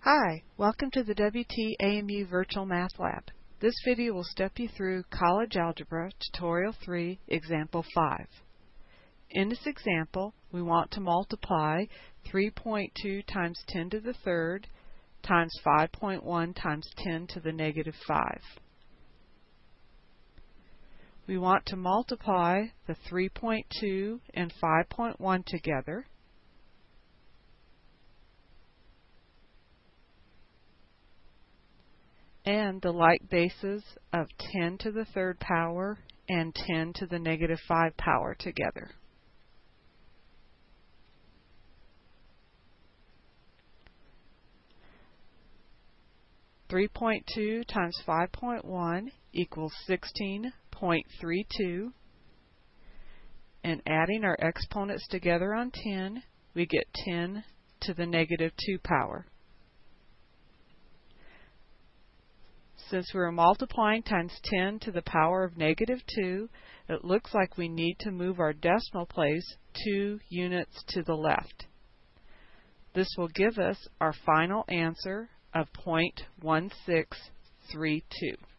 Hi, welcome to the WTAMU Virtual Math Lab. This video will step you through College Algebra Tutorial 3, Example 5. In this example, we want to multiply 3.2 times 10 to the third times 5.1 times 10 to the negative 5. We want to multiply the 3.2 and 5.1 together, and the like bases of 10 to the third power and 10 to the negative 5 power together. (3.2 times 5.1 equals 16.32, and adding our exponents together on 10, we get 10 to the negative 2 power. Since we're multiplying times 10 to the power of negative 2, it looks like we need to move our decimal place 2 units to the left. This will give us our final answer of 0.1632.